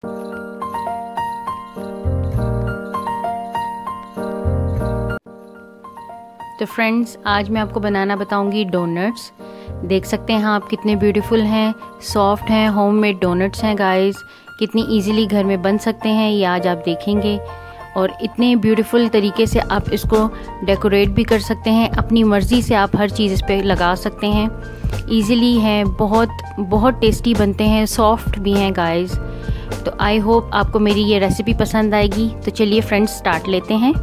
तो फ्रेंड्स, आज मैं आपको बनाना बताऊंगी डोनट्स। देख सकते हैं आप कितने ब्यूटीफुल हैं, सॉफ्ट हैं, होममेड डोनट्स हैं गाइस। कितनी इजीली घर में बन सकते हैं ये आज आप देखेंगे। और इतने ब्यूटीफुल तरीके से आप इसको डेकोरेट भी कर सकते हैं, अपनी मर्ज़ी से आप हर चीज़ इस पे लगा सकते हैं। इजीली हैं, बहुत टेस्टी बनते हैं, सॉफ्ट भी हैं गाइस। तो आई होप आपको मेरी ये रेसिपी पसंद आएगी। तो चलिए फ्रेंड्स, स्टार्ट लेते हैं।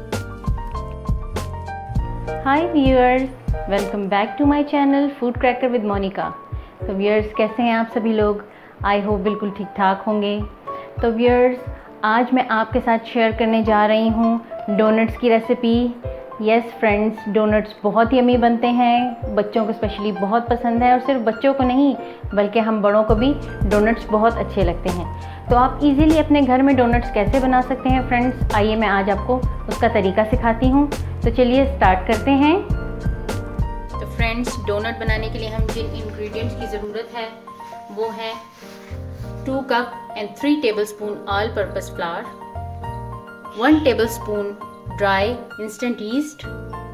Hi viewers, welcome back to my channel food cracker with Monika. तो व्यूअर्स, कैसे हैं आप सभी लोग? आई होप बिल्कुल ठीक ठाक होंगे। तो व्यूअर्स, आज मैं आपके साथ शेयर करने जा रही हूँ डोनट्स की रेसिपी। यस फ्रेंड्स, डोनट्स बहुत यम्मी बनते हैं, बच्चों को स्पेशली बहुत पसंद है। और सिर्फ बच्चों को नहीं बल्कि हम बड़ों को भी डोनट्स बहुत अच्छे लगते हैं। तो आप इजीली अपने घर में डोनट्स कैसे बना सकते हैं फ्रेंड्स, आइए मैं आज आपको उसका तरीका सिखाती हूँ। तो चलिए स्टार्ट करते हैं। तो फ्रेंड्स, डोनट बनाने के लिए हम जिन इंग्रेडिएंट्स की ज़रूरत है वो है 2 cup and 3 tablespoon all purpose flour, 1 tablespoon dry instant yeast,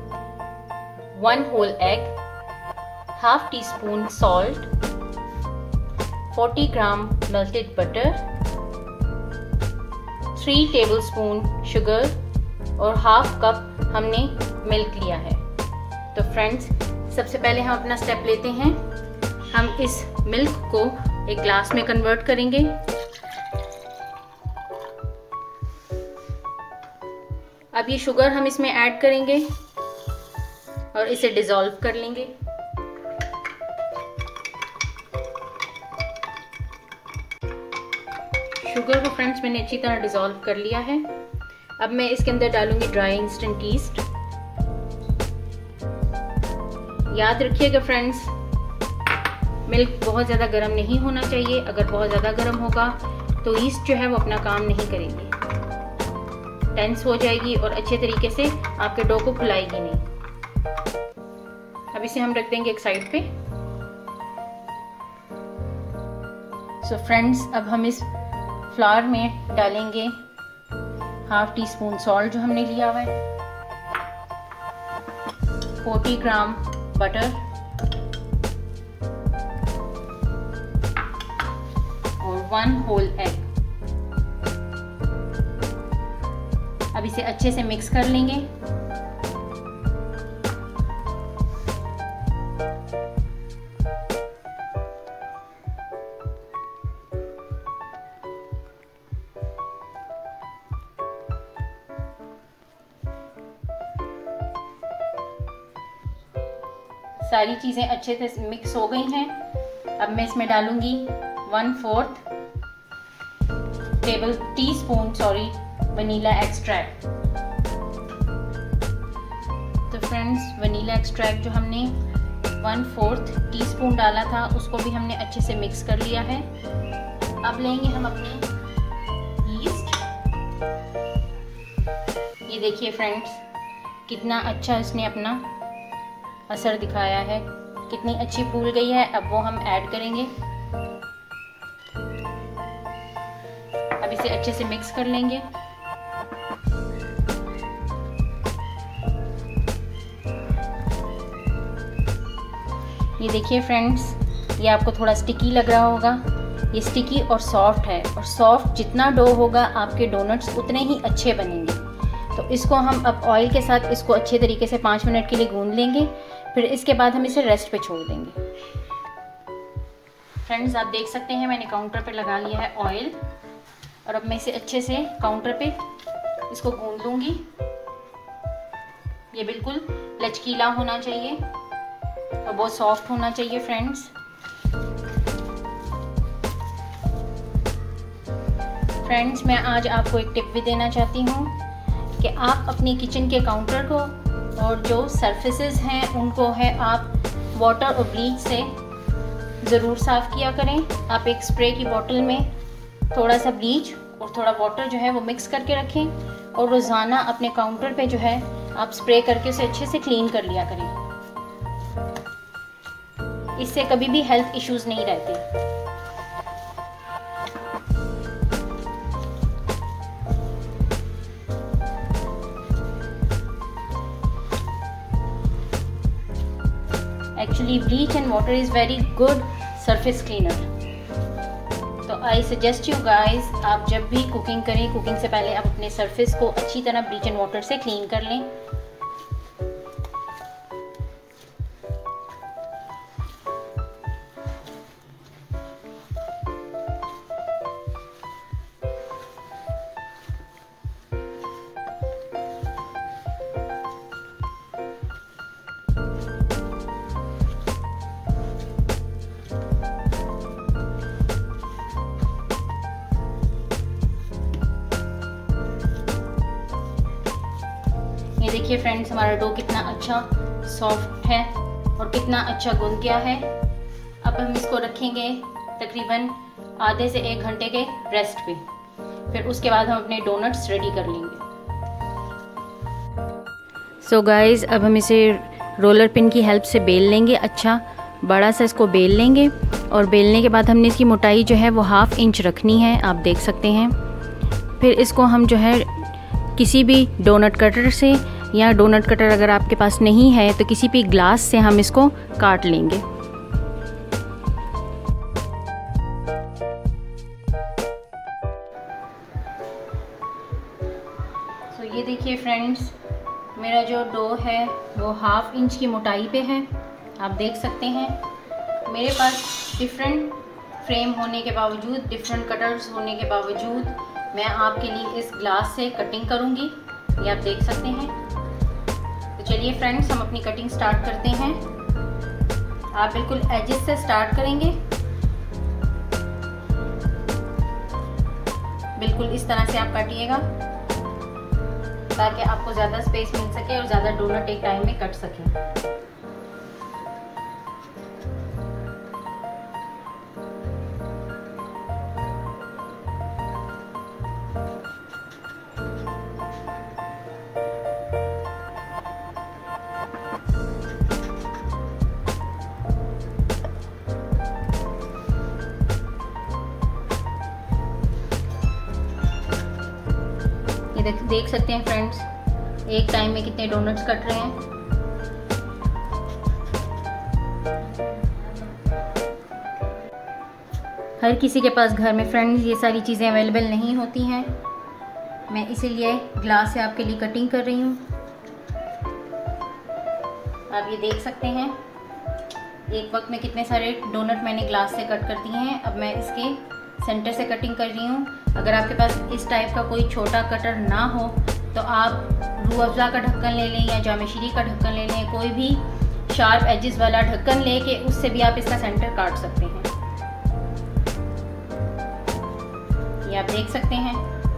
1 whole egg, half teaspoon salt, 40 gram melted butter, 3 tablespoon sugar और हाफ कप हमने मिल्क लिया है। तो फ्रेंड्स, सबसे पहले हम अपना स्टेप लेते हैं। हम इस मिल्क को एक ग्लास में कन्वर्ट करेंगे। अब ये शुगर हम इसमें ऐड करेंगे और इसे डिसॉल्व कर लेंगे। शुगर को फ्रेंड्स मैंने अच्छी तरह डिसॉल्व कर लिया है। अब मैं इसके अंदर डालूंगी ड्राई इंस्टेंट यीस्ट। याद रखिएगा फ्रेंड्स, मिल्क बहुत ज़्यादा गर्म नहीं होना चाहिए। अगर बहुत ज़्यादा गर्म होगा तो यीस्ट जो है वो अपना काम नहीं करेगी, टेंस हो जाएगी और अच्छे तरीके से आपके डो को फुलाएगी नहीं। अब इसे हम रख देंगे एक साइड पे। सो फ्रेंड्स, अब हम इस फ्लावर में डालेंगे हाफ टी स्पून सॉल्ट जो हमने लिया हुआ है, 40 ग्राम बटर और 1 होल एग। अब इसे अच्छे से मिक्स कर लेंगे। सारी चीज़ें अच्छे से मिक्स हो गई हैं। अब मैं इसमें डालूंगी 1/4 टीस्पून वनीला एक्सट्रैक्ट। तो फ्रेंड्स, वनीला एक्सट्रैक्ट जो हमने 1/4 टीस्पून डाला था उसको भी हमने अच्छे से मिक्स कर लिया है। अब लेंगे हम अपनी यीस्ट। ये देखिए फ्रेंड्स, कितना अच्छा इसने अपना असर दिखाया है, कितनी अच्छी फूल गई है। अब वो हम ऐड करेंगे। अब इसे अच्छे से मिक्स कर लेंगे। ये देखिए फ्रेंड्स, ये आपको थोड़ा स्टिकी लग रहा होगा। ये स्टिकी और सॉफ्ट है, और सॉफ्ट जितना डो होगा आपके डोनट्स उतने ही अच्छे बनेंगे। तो इसको हम अब ऑयल के साथ इसको अच्छे तरीके से 5 मिनट के लिए गूंद लेंगे। फिर इसके बाद हम इसे रेस्ट पे छोड़ देंगे। फ्रेंड्स, आप देख सकते हैं मैंने काउंटर पे लगा लिया है ऑयल, और अब मैं इसे अच्छे से काउंटर पे इसको गूंद लूँगी। ये बिल्कुल लचकीला होना चाहिए और बहुत सॉफ्ट होना चाहिए फ्रेंड्स। फ्रेंड्स, मैं आज आपको एक टिप भी देना चाहती हूँ कि आप अपनी किचन के काउंटर को और जो सरफेसेस हैं उनको है आप वाटर और ब्लीच से ज़रूर साफ़ किया करें। आप एक स्प्रे की बोतल में थोड़ा सा ब्लीच और थोड़ा वाटर जो है वो मिक्स करके रखें और रोज़ाना अपने काउंटर पे जो है आप स्प्रे करके उसे अच्छे से क्लीन कर लिया करें। इससे कभी भी हेल्थ इश्यूज़ नहीं रहते। Actually bleach and water is very good surface cleaner. तो आई सजेस्ट यू गाइस, आप जब भी कुकिंग करें, कुकिंग से पहले आप अपने सरफेस को अच्छी तरह ब्लीच एंड वाटर से क्लीन कर लें। ये देखिए फ्रेंड्स, हमारा डो कितना अच्छा सॉफ्ट है और कितना अच्छा गूंद गया है। अब हम इसको रखेंगे तकरीबन आधे से 1 घंटे के रेस्ट पे, फिर उसके बाद हम अपने डोनट्स रेडी कर लेंगे। सो गाइस, अब हम इसे रोलर पिन की हेल्प से बेल लेंगे। अच्छा बड़ा सा इसको बेल लेंगे और बेलने के बाद हमने इसकी मोटाई जो है वो 1/2 इंच रखनी है, आप देख सकते हैं। फिर इसको हम जो है किसी भी डोनट कटर से, या डोनट कटर अगर आपके पास नहीं है तो किसी भी ग्लास से हम इसको काट लेंगे। तो ये देखिए फ्रेंड्स, मेरा जो डो है वो 1/2 इंच की मोटाई पे है, आप देख सकते हैं। मेरे पास डिफरेंट फ्रेम होने के बावजूद, डिफरेंट कटर्स होने के बावजूद मैं आपके लिए इस ग्लास से कटिंग करूंगी, ये आप देख सकते हैं। तो चलिए फ्रेंड्स, हम अपनी कटिंग स्टार्ट करते हैं। आप बिल्कुल एजेस से स्टार्ट करेंगे, बिल्कुल इस तरह से आप काटिएगा ताकि आपको ज़्यादा स्पेस मिल सके और ज़्यादा डोनट एक टाइम में कट सके। ये देख सकते हैं फ्रेंड्स, एक टाइम में कितने डोनट्स कट रहे हैं। हर किसी के पास घर में फ्रेंड्स ये सारी चीज़ें अवेलेबल नहीं होती हैं, मैं इसीलिए ग्लास से आपके लिए कटिंग कर रही हूँ। आप ये देख सकते हैं एक वक्त में कितने सारे डोनट मैंने ग्लास से कट कर दिए हैं। अब मैं इसके सेंटर से कटिंग कर रही हूँ। अगर आपके पास इस टाइप का कोई छोटा कटर ना हो तो आप रूह अफ़ज़ा का ढक्कन ले लें या जामशरी का ढक्कन ले लें, कोई भी शार्प एजेस वाला ढक्कन लेके उससे भी आप इसका सेंटर काट सकते हैं। ये आप देख सकते हैं।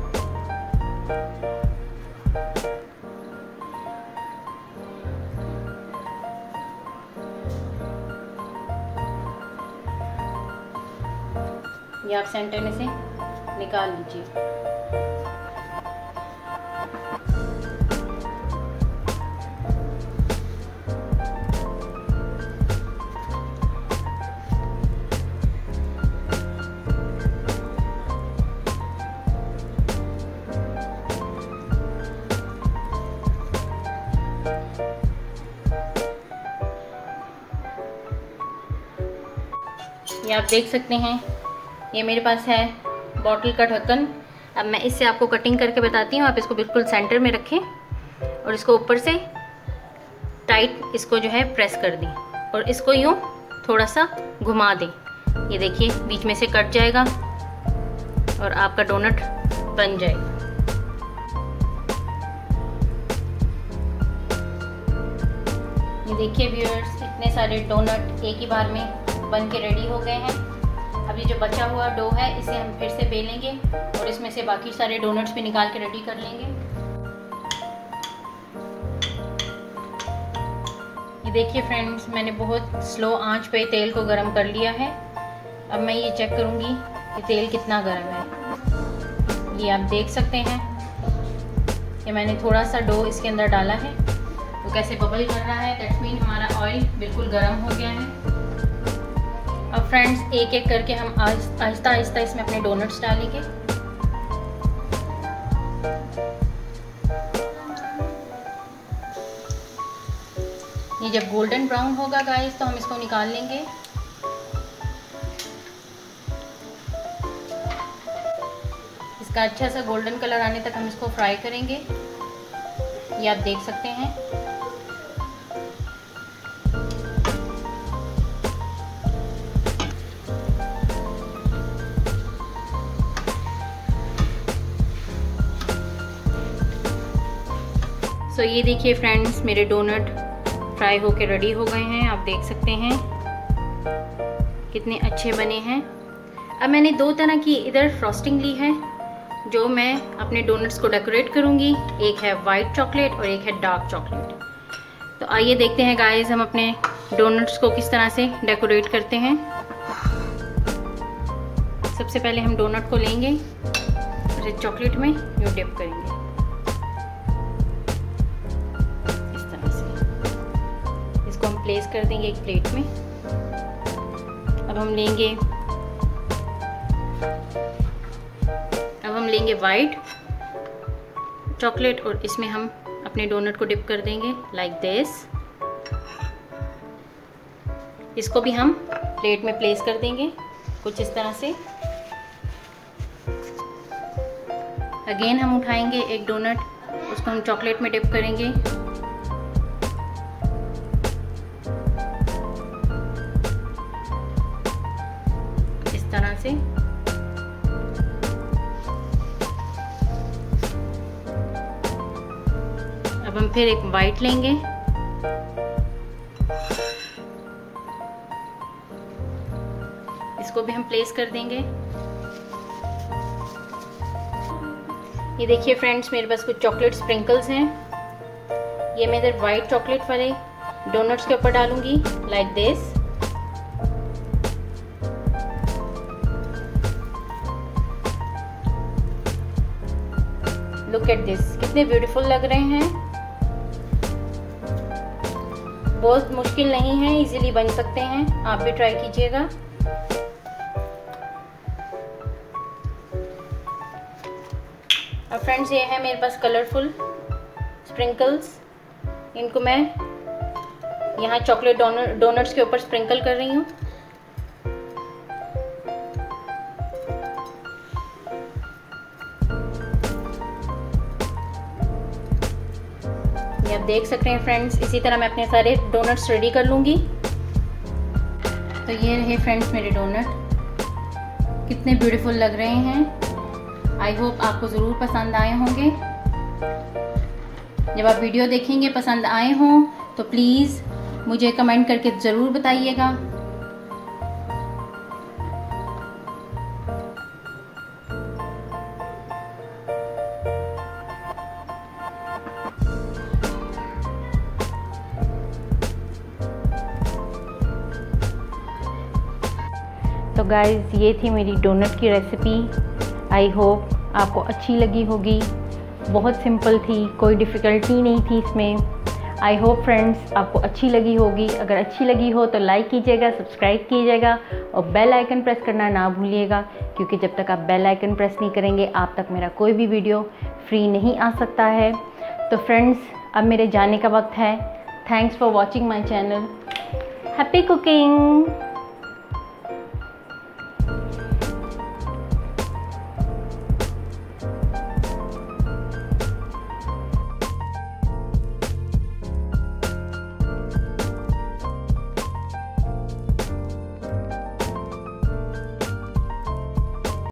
ये आप सेंटर में से निकाल लीजिए। ये आप देख सकते हैं, ये मेरे पास है बॉटल का ढक्कन। अब मैं इससे आपको कटिंग करके बताती हूँ। आप इसको बिल्कुल सेंटर में रखें और इसको ऊपर से टाइट इसको जो है प्रेस कर दें और इसको यूँ थोड़ा सा घुमा दें। ये देखिए बीच में से कट जाएगा और आपका डोनट बन जाएगा। ये देखिए व्यूअर्स, इतने सारे डोनट एक ही बार में बन के रेडी हो गए हैं। अब ये जो बचा हुआ डो है इसे हम फिर से बेलेंगे और इसमें से बाकी सारे डोनट्स भी निकाल के रेडी कर लेंगे। ये देखिए फ्रेंड्स, मैंने बहुत स्लो आंच पे तेल को गर्म कर लिया है। अब मैं ये चेक करूँगी कि तेल कितना गर्म है। ये आप देख सकते हैं कि मैंने थोड़ा सा डो इसके अंदर डाला है तो कैसे बबल कर रहा है, दैट्स मीन हमारा ऑयल बिल्कुल गर्म हो गया है। अब फ्रेंड्स एक एक करके हम आहिस्ता आहिस्ता इसमें अपने डोनट्स डालेंगे। ये जब गोल्डन ब्राउन होगा गाइस तो हम इसको निकाल लेंगे। इसका अच्छा सा गोल्डन कलर आने तक हम इसको फ्राई करेंगे, ये आप देख सकते हैं। तो ये देखिए फ्रेंड्स, मेरे डोनट फ्राई होके रेडी हो गए हैं, आप देख सकते हैं कितने अच्छे बने हैं। अब मैंने दो तरह की इधर फ्रॉस्टिंग ली है जो मैं अपने डोनट्स को डेकोरेट करूंगी। एक है वाइट चॉकलेट और एक है डार्क चॉकलेट। तो आइए देखते हैं गाइस हम अपने डोनट्स को किस तरह से डेकोरेट करते हैं। सबसे पहले हम डोनट को लेंगे और चॉकलेट में यूँ डिप करेंगे इस तरह से। इसको हम प्लेस कर देंगे एक प्लेट में। अब हम लेंगे वाइट चॉकलेट और इसमें हम अपने डोनट को डिप कर देंगे लाइक दिस। इसको भी हम प्लेट में प्लेस कर देंगे कुछ इस तरह से। अगेन हम उठाएंगे एक डोनट, उसको हम चॉकलेट में डिप करेंगे। इस तरह से। अब हम फिर एक वाइट लेंगे, इसको भी हम प्लेस कर देंगे। ये देखिए फ्रेंड्स, मेरे पास कुछ चॉकलेट स्प्रिंकल्स हैं। ये मैं इधर वाइट चॉकलेट वाले डोनट्स के ऊपर डालूंगी like this. Look at this, कितने ब्यूटीफुल लग रहे हैं। बहुत मुश्किल नहीं है, इजीली बन सकते हैं, आप भी ट्राई कीजिएगा। अब फ्रेंड्स, ये है मेरे पास कलरफुल स्प्रिंकल्स। इनको मैं यहाँ चॉकलेट डोनट्स के ऊपर स्प्रिंकल कर रही हूँ। आप देख सकते हैं फ्रेंड्स, इसी तरह मैं अपने सारे डोनट्स रेडी कर लूँगी। तो ये रहे फ्रेंड्स मेरे डोनट, कितने ब्यूटीफुल लग रहे हैं। आई होप आपको ज़रूर पसंद आए होंगे। जब आप वीडियो देखेंगे पसंद आए हों तो प्लीज़ मुझे कमेंट करके ज़रूर बताइएगा। तो गाइज़, ये थी मेरी डोनट की रेसिपी। आई होप आपको अच्छी लगी होगी। बहुत सिंपल थी, कोई डिफ़िकल्टी नहीं थी इसमें। आई होप फ्रेंड्स आपको अच्छी लगी होगी। अगर अच्छी लगी हो तो लाइक कीजिएगा, सब्सक्राइब कीजिएगा और बेल आइकन प्रेस करना ना भूलिएगा, क्योंकि जब तक आप बेल आइकन प्रेस नहीं करेंगे आप तक मेरा कोई भी वीडियो फ्री नहीं आ सकता है। तो फ्रेंड्स, अब मेरे जाने का वक्त है। Thanks for watching my channel. Happy cooking.